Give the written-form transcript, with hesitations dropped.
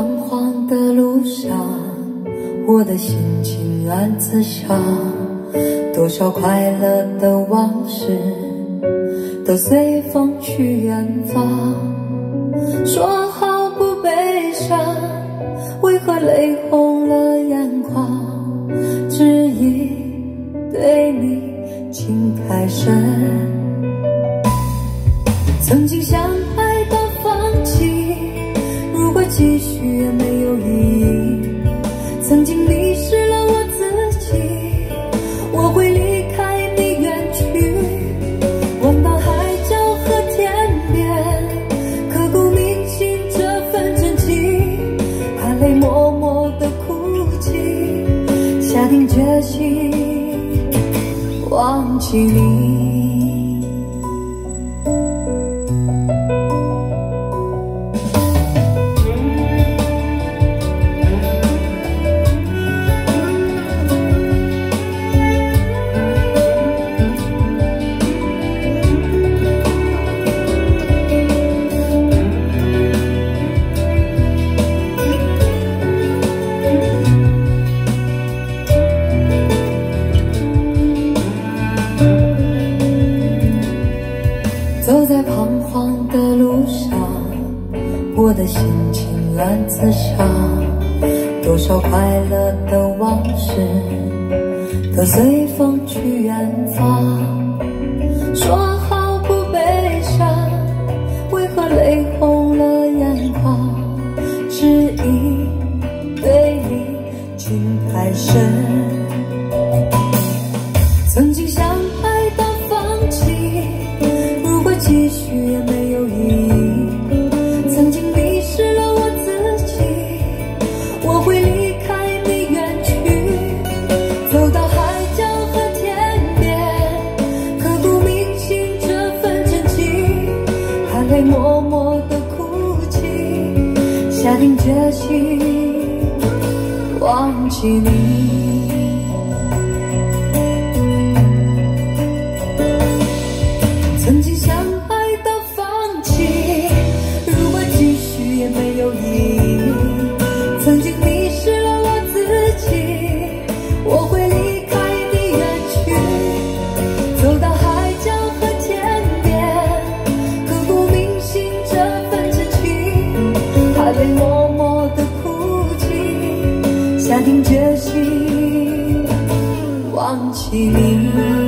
徨的路上，我的心情暗自想，多少快乐的往事都随风去远方。说好不悲伤，为何泪红了眼眶？只因对你情太深，曾经相爱到放弃，如果继续也没有意义。曾经迷失了我自己，我会离开你远去，望到海角和天边，刻骨铭心这份真情，含泪默默地哭泣，下定决心忘记你。走在彷徨的路上，我的心情暗自想，多少快乐的往事都随风去远方。说好不悲伤，为何泪红了眼眶？只因对你情太深，曾经相爱到放弃，继续也没有意义。曾经迷失了我自己，我会离开你远去，走到海角和天边，刻骨铭心这份真情，含泪默默地哭泣，下定决心忘记你。曾经相爱到放弃，如果继续也没有意义。曾经迷失了我自己，我会离开你远去，走到海角和天边，刻骨铭心这份真情，含泪默默地哭泣，下定决心忘记你。